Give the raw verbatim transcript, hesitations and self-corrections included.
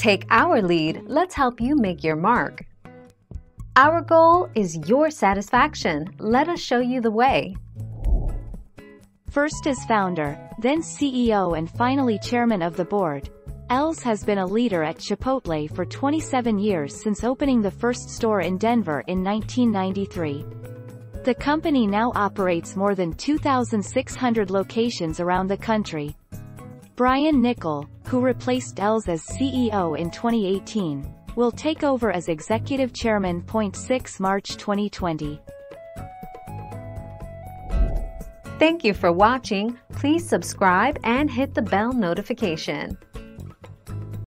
Take our lead, let's help you make your mark. Our goal is your satisfaction. Let us show you the way. First as founder, then C E O and finally chairman of the board, Ells has been a leader at Chipotle for twenty-seven years since opening the first store in Denver in nineteen ninety-three. The company now operates more than two thousand six hundred locations around the country. Brian Niccol, who replaced Ells as C E O in twenty eighteen, will take over as executive chairman. six March twenty twenty. Thank you for watching. Please subscribe and hit the bell notification.